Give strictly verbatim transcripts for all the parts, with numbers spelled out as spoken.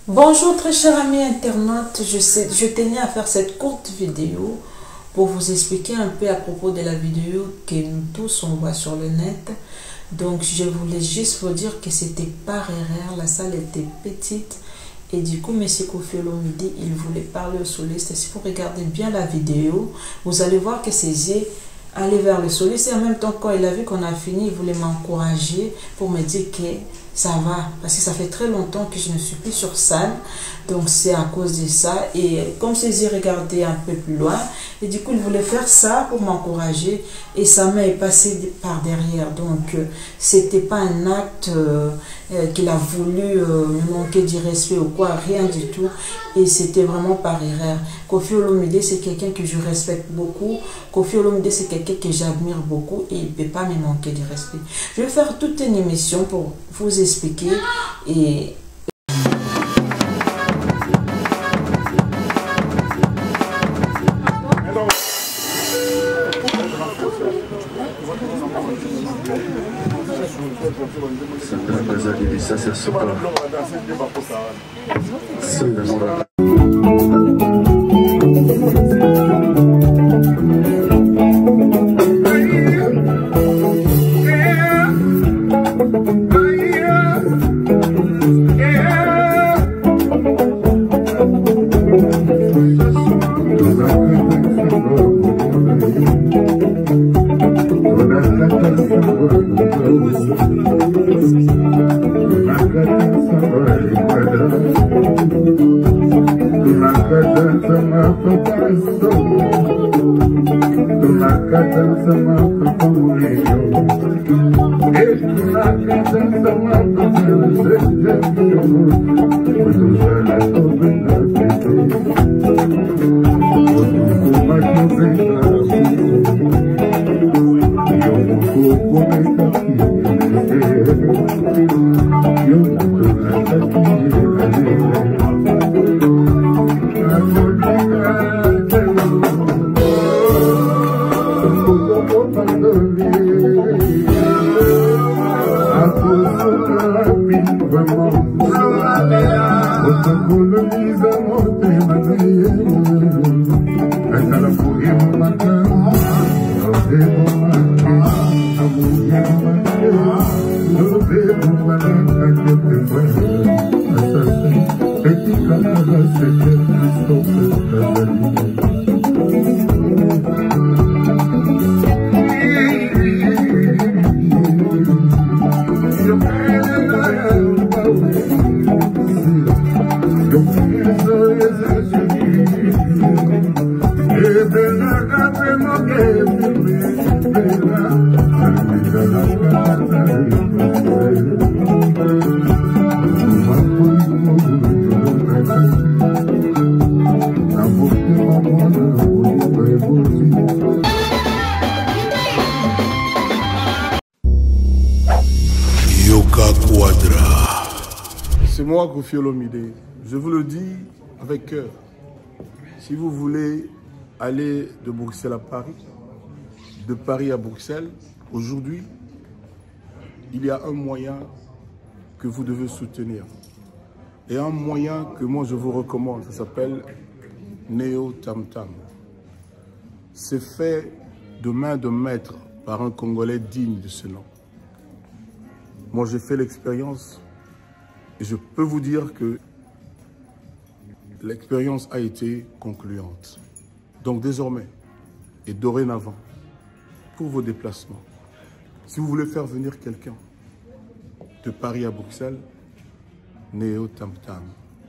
Bonjour très chers amis internautes, je, sais, je tenais à faire cette courte vidéo pour vous expliquer un peu à propos de la vidéo que nous tous on voit sur le net. Donc je voulais juste vous dire que c'était pas rare, la salle était petite et du coup M. Koffi Olomide il voulait parler au soliste. Si vous regardez bien la vidéo, vous allez voir que ses yeux allaient vers le soliste et en même temps quand il a vu qu'on a fini, il voulait m'encourager pour me dire que ça va, parce que ça fait très longtemps que je ne suis plus sur scène, donc c'est à cause de ça. Et comme ses yeux regardaient un peu plus loin, et du coup il voulait faire ça pour m'encourager et sa main est passée par derrière, donc euh, c'était pas un acte euh, euh, qu'il a voulu euh, me manquer du respect ou quoi, rien du tout, et c'était vraiment par erreur. Koffi Olomide c'est quelqu'un que je respecte beaucoup, Koffi Olomide c'est quelqu'un que j'admire beaucoup et il ne peut pas me manquer du respect. Je vais faire toute une émission pour vous expliquer et c'est moi, Koffi Olomide. Je vous le dis avec cœur. Si vous voulez aller de Bruxelles à Paris, de Paris à Bruxelles, aujourd'hui, il y a un moyen que vous devez soutenir. Et un moyen que moi je vous recommande, ça s'appelle Neo Tam Tam. C'est fait de main de maître par un Congolais digne de ce nom. Moi j'ai fait l'expérience. Et je peux vous dire que l'expérience a été concluante. Donc désormais et dorénavant, pour vos déplacements, si vous voulez faire venir quelqu'un de Paris à Bruxelles, Neo Tam Tam.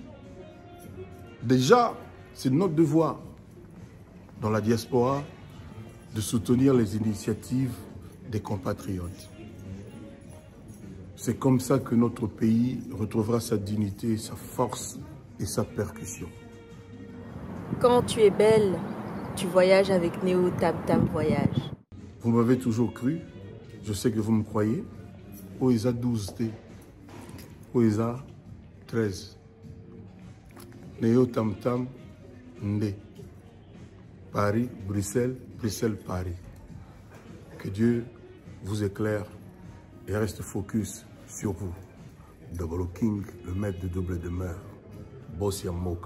Déjà, c'est notre devoir dans la diaspora de soutenir les initiatives des compatriotes. C'est comme ça que notre pays retrouvera sa dignité, sa force et sa percussion. Quand tu es belle, tu voyages avec Neo Tam Tam Voyage. Vous m'avez toujours cru, je sais que vous me croyez. Oesa douze T, Oesa treize. Neo Tam Tam Ndé. Paris, Bruxelles, Bruxelles, Paris. Que Dieu vous éclaire et reste focus sur vous. Double King, le maître de double demeure. boss ya mboka.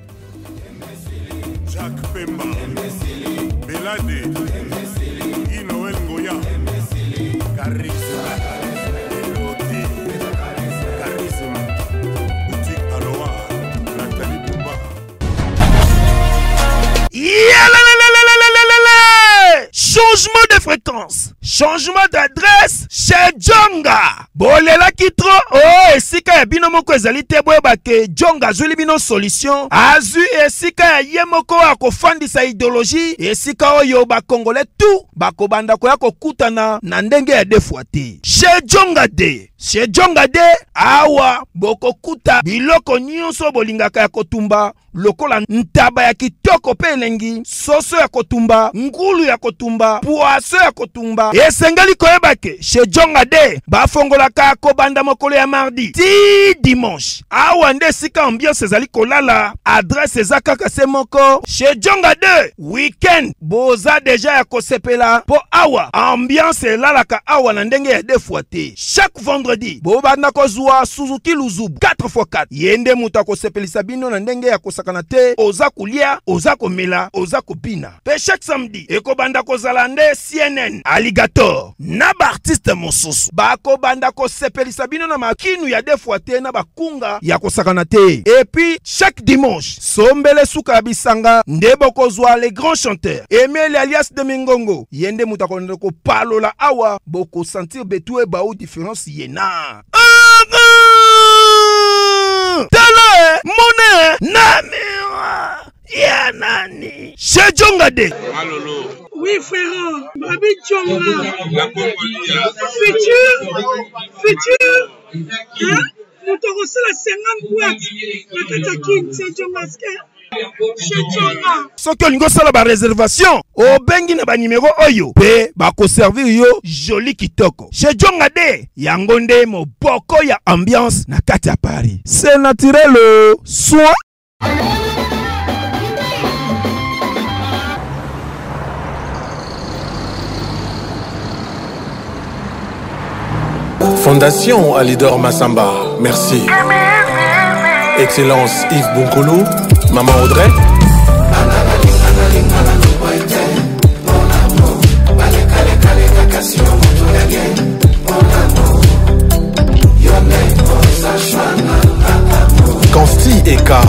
Jacques Pemba, Belade, Guy Noël Ngoya, Charisme, Elodie, Charisme, Boutique Aloha, Nathalie Bumba. Changement de fréquence, changement d'adresse chez Djonga. Bolela kitro, oh, esika ya bino moko ezali te boyeba ke Djonga azuli bino solution. Azu esika ya ye moko akofandisa idéologie, esika oyo ba Congolais tout bakobanda koya kokutana na ndenge ya defwa te. Chez Djonga de, chez Djonga de, awa bokokuta biloko nyonso bolingaka ya kotumba. Lokola ntaba ya kitoko pe elengi, soso ya kotumba, ngulu ya kotumba, poaso ya kotumba. Esengeli koyeba ke chez Djonga de bafongolaka kobanda mokolo ya mardi ti dimanche. Awa nde sika ambiance ezali kolala, adresse eza kaka se moko. Chez Djonga de weekend boza deja ya kosepela po awa ambiance elalaka awa na ndenge ya defwa te. Chaque vendredi bobanda kozwa Suzuki Luzubu quatre fois quatre. Yende muta kosepelisa bino na ndenge ya kosakana te, oza kulia, oza komela, oza kopina. Pe chaque samedi eko banda kozala nde C N N Alligator na ba artiste mosusu bako banda kosepelisa bino na makinu ya defwa te na bakunga ya kosakana te. Et puis chaque dimanche sombele suka bisanga nde bokozwa les grands chanteurs Emile alias de Mingongo. Yende muta konde ko palola awa boko sentir betue ba ou différence yena. Tele mone namira ya nani chez Djonga de. Malolo. Oui frère, Babi Djonga. La Congolia. Futur, futur. Hein? Nous te reçons la cinquante boîtes. La Katakin, c'est Djonga. Chez Djonga. Soki olingo sala ba réservation, o bengi na ba numéro oyo pe ba ko servir yo joli kitoko. Chez Djonga de yango nde moboko ya ambiance na kati ya Paris. C'est naturel soin. Fondation Alidor Massamba, merci. Excellence Yves Bonkolo, Maman Audrey. Consti Eka.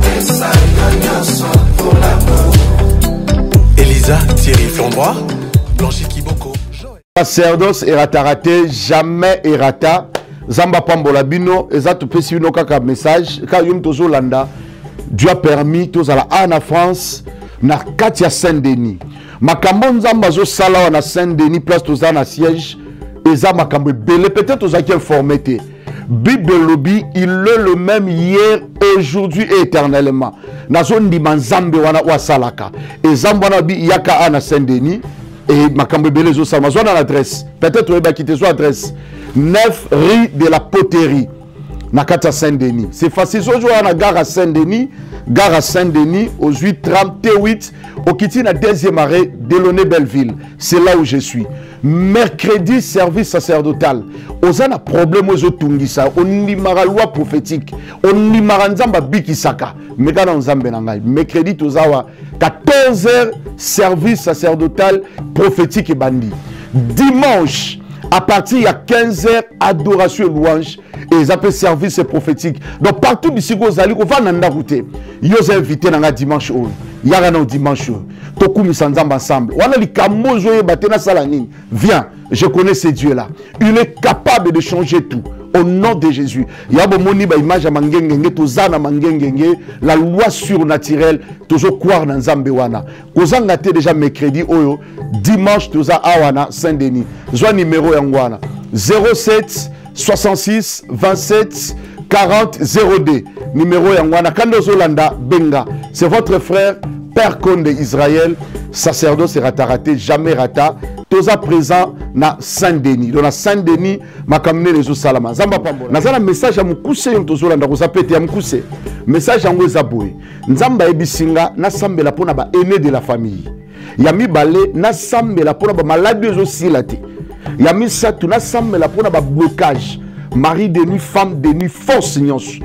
Elisa Thierry Flambois, Blanchi Kiboko. Sacerdoce erata raté, jamais erata. Zamba Pambola Bino, ezatu pesi bino kaka message. Ka yum tozo landa, Dieu a permis tozo la en France, na Katia Saint-Denis. Makambo nzamba zo sala na Saint-Denis, place toza na siège. Eza makambo belé, peut-être toza qui informé. Bible lobby, il est le même hier, aujourd'hui et éternellement. Na zone di manzambe wana wa salaka. Et zambana bi yaka ana Saint-Denis. Et makambo belé zo sala. Zona l'adresse. Peut-être on va quitter son adresse. neuf rue de la Poterie. Nakata Saint-Denis. C'est facile. Aujourd'hui, on a gare à Saint-Denis. Gare à Saint-Denis, aux huit trente-huit. Au Kitty, la deuxième arrêt, Delaunay Belleville. C'est là où je suis. Mercredi, service sacerdotal. On a un problème aux Otungisa. On y mara loi prophétique. On y mara nzamba bikisaka. Mais quand on zambe nangai. Mercredi, tozawa. quatorze heures, service sacerdotal prophétique et bandit. Dimanche, à partir de quinze heures, adoration et louange. Et ils appellent service prophétique. Donc partout ici, vous allez, vous allez nanda route. Ils ont invité dans la dimanche. Il y a un dimanche. Toku misandam ensemble. On a les kamozo batena salanine. Viens, je connais ce Dieu-là. Il est capable de changer tout. Au nom de Jésus. Il y a une image à Mangengenge, Tozana Mangengenge, la loi surnaturelle, toujours croire dans Zambewana. Kozanga te déjà mercredi, oyo, dimanche, Toza Awana, Saint-Denis. Zwa numéro Yangwana. zéro sept soixante-six vingt-sept quarante zéro deux. Numéro Yangwana. Kandozo Landa Benga. C'est votre frère, Père Konde Israël, sacerdoce raté, jamais rata. Toza présent na Saint-Denis. Donc na Saint-Denis, ma kamine les salama. Zamba pambola. Nazana message à mukuse yon tozo landa ko zapete ya mukuse. Message yango ezaboye. Nzamba ebisinga na sambela pona ba aîné de la famille. Yami balé na sambela pona ba maladie ezo silate. Yami satu na sambela pona ba blocage. Mari de nuit, femme de nuit, force nyonso.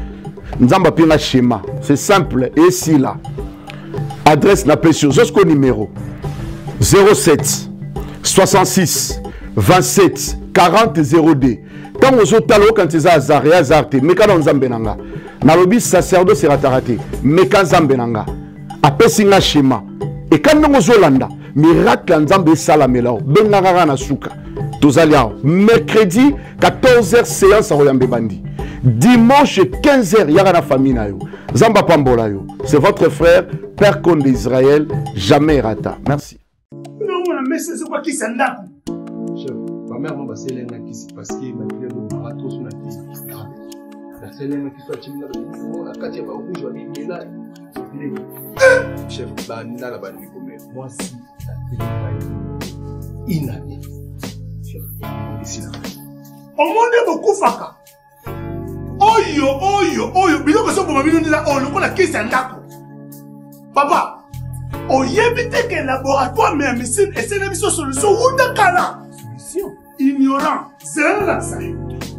nzamba pinga schéma. C'est simple et si là. Adresse na pesio jusqu'au numéro zéro sept soixante-six vingt-sept quarante zéro deux. Tant aux autres quand ils ont azar et azar te, mais quand on zambenanga. Nalobi sacerdoce sera raté, mais quand zambenanga. Après singa schéma. Et quand nous Zolanda, miracle en Zambé Salamelao, Benagara na Souka, Tozaliao, mercredi quatorze heures séance à Royambe Bandi. Dimanche quinze heures, Yara na famille na yo. Zamba Pambola yo. C'est votre frère, Père Conde d'Israël, jamais rata. Merci. Non, mais c'est quoi qui s'en a? Chef, ma mère m'a passé l'un qui s'est passé, ma mère m'a marathon sur la tête. La scène qui soit timide, la Katia va rouge, je vais aller là. Chef, bah, n'a la bande comme moi, si la télé inanée. Chef, ici là. Au monde est beaucoup faka. Oyo, oyo, oyo, bilo que ça pour ma vie, nous là, oh, le coup la caisse en d'accord. Papa, on y évite que le laboratoire met un missile et c'est une mission solution ou de cala. Solution. Ignorant, c'est là ça.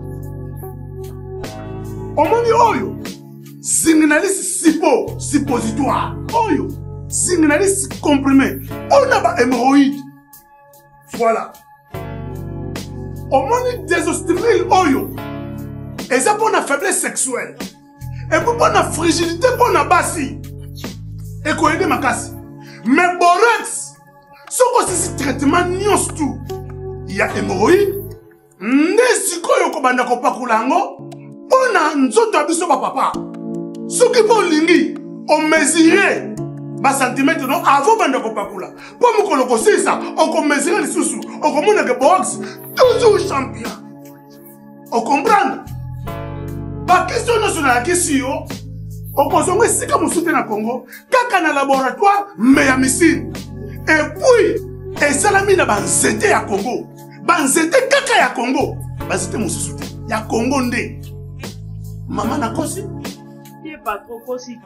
Au monde oyo. Signaliste sipo, suppositoire. Oyo. Signaliste comprimé. On a pas hémorroïde. Voilà. Au monde désostérile oyo. Et ça pour la faiblesse sexuelle. Et pour la fragilité pour la bassi. Et qu'on aide ma casse. Mais borax. Ce que c'est ce traitement nyos tout. Il y a hémorroïde. Nesiko yoko banda ko pakulango. On a nzoto abiso papa. Ce qui pour lingi, on mesurait bas centimètres non avant bande de papula. Pour me colocoser ça, on mesurait les sous-sous, on commande que box toujours champion. On comprend? Pas question nationale question. On consomme si comme soutien à Congo, kaka na laboratoire mais à missile. Et puis, et salami na banzete à Congo. Banzete kaka ya Congo. Banzete mon soutien. Ya Congo ndé. Maman na kosi. Pas trop possible.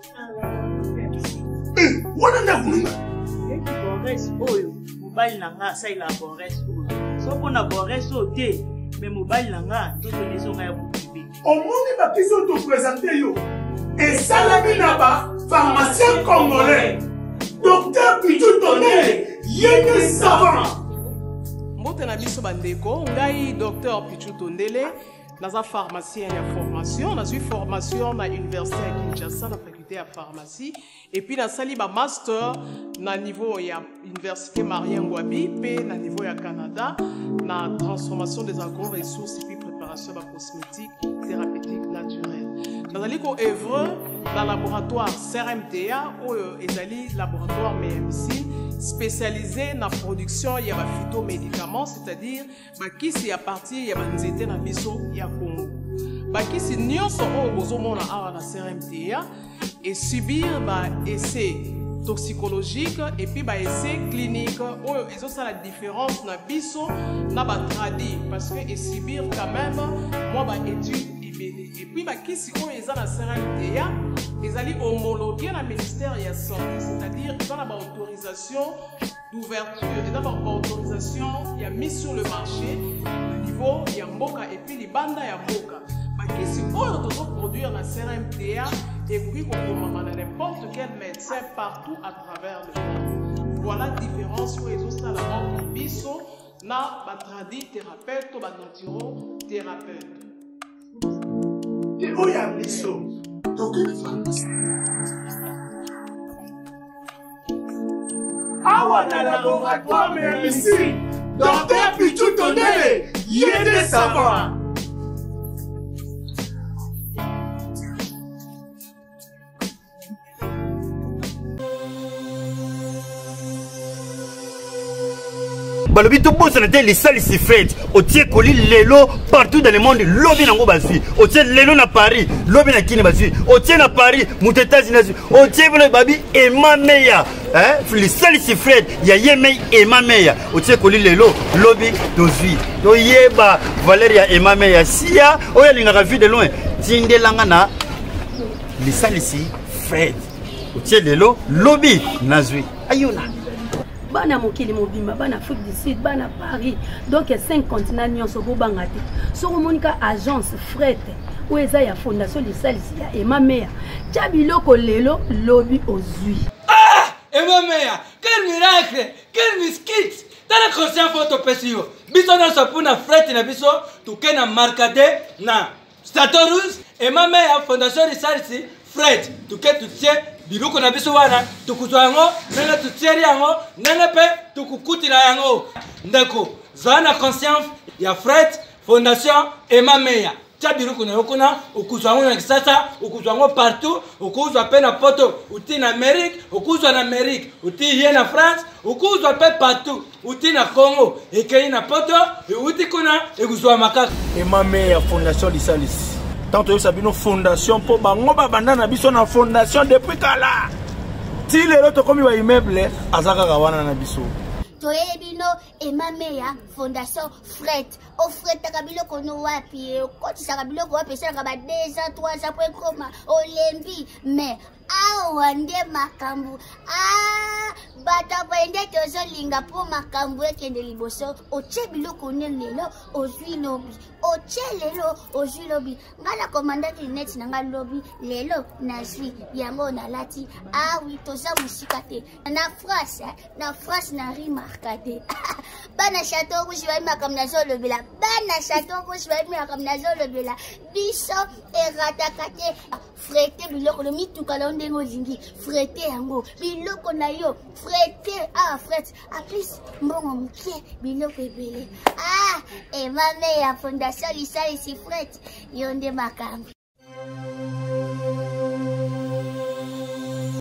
Eh, what on a voulu? Et qui borès oyo, mobile nanga ça il a borès oyo. So qu'on a borès oté, mais mobile nanga tout les maisons à vous. Au monde va qui sont te présenter yo. Et ça la binaba, pharmacien congolais, docteur Pitou Tondele, yéné savant. Mbote na biso bandeko, ngai docteur Pitou Tondele. Dans un pharmacien il y a formation, dans une formation à l'université à Kinshasa, la faculté à pharmacie, et puis dans sali ba master na niveau il y a l'université Marien Ngouabi, puis na niveau il y a Canada, na transformation des agro-ressources et puis préparation de cosmétiques thérapeutiques naturelles. Dans ali ko œuvre dans laboratoire C R M T A ou ezali laboratoire M M C spécialisé dans la production il y a des phytomédicaments, c'est-à-dire qui c'est à partir il y a des étés dans biso il y a Congo. Qui c'est nyonso au bozomona awa na C R M T A et subir ba essai toxicologique et puis ba essai clinique ou ils ont ça la différence na biso na ba tradi parce que et subir quand même moi ba étude et puis bah qui si on est dans la C R M T A ils allaient homologuer le ministère de la santé, c'est-à-dire ils ont la autorisation d'ouverture, ils ont la autorisation il y a mis sur le marché le niveau il y a mboka et puis les bandes il y a mboka bah qui si on doit produire la C R M T A et puis on peut n'importe quel médecin partout à travers le monde. Voilà la différence où ils ont ça la banque biso na ba tradi thérapeute ou ba naturo thérapeute. Oh, il y a des choses. Donc, il faut ah, dans le laboratoire, mais ici, docteur Pitou Tondele, il y a des savants. balobi to bosana te les salles si fête otie koli lelo partout dans le monde lobi nango bazwi otie lelo na Paris lobi na kini bazwi otie na Paris mutu États-Unis otie bolo babi ema meya hein les salles si fête ya yemei ema meya otie koli lelo lobi dozwi to yeba Valeria ema meya sia oya linga vu de loin tindelanga na les salles si fête otie lelo lobi nazwi ayona bana mokili mobimba bana Afrique du Sud bana Paris donc cinq continents nyonso bobanga te soko monika agence fret oyo eza ya fondation lisalisi ya emameya tia biloko lelo lobi ozwi. Ah, emameya, quel miracle, quel miskit. Tala conscient photo pesio. Biso na sapuna frette na biso tuke na markade na Statorus emameya fondation lisalisi Fred tuke tutie biloko na biso wana tukuzwa yango nanga tutieri yango nanga pe tukukutila yango ndeko zana conscience ya Fred fondation emameya tia biloko na yokuna ukuzwa yango na kisasa ukuzwa yango partout ukuzwa pe na poto uti na Amerique ukuzwa na Amerique uti hier na France ukuzwa pe partout uti na Congo ekei na poto uti kuna ekuzwa makaka emameya fondation lisalisi tant que sabino fondation pour bango babanda na biso na fondation depuis kala ti lelo to komi ba immeuble azaka kawana na biso toyebino emameya fondation Fred o Fred takabilo kono wapi koti sakabilo ko wapi sanga ba deux ans trois ans point koma olembi mais awa nde makambu ah bata bende tozo linga po makambu ekende liboso oche biloko ne lelo ozwi lobi oche lelo ozwi lobi ngala komandaki net na nga lobi lelo nazwi yango na lati ah oui toza musika te na France na France na remarqué bana chateau rouge ba makam na zolo bila bana chateau rouge ba makam na zolo bila biso eratakate frete biloko mi tukala ndengo zingi frete yango biloko na yo frete ah frete at least mbongo mkie biloko ebele ah emameya fondation lisalisi frete yonde makambi.